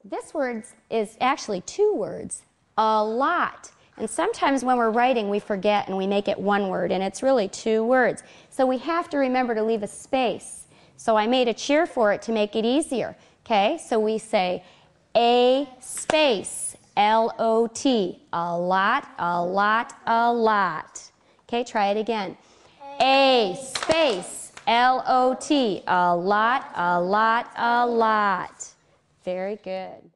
This word is actually two words, a lot. And sometimes when we're writing we forget and we make it one word, and it's really two words. So we have to remember to leave a space. So I made a cheer for it to make it easier. Okay, so we say a space, L-O-T, a lot, a lot, a lot. Okay, try it again. A space, L-O-T, a lot, a lot, a lot. Very good.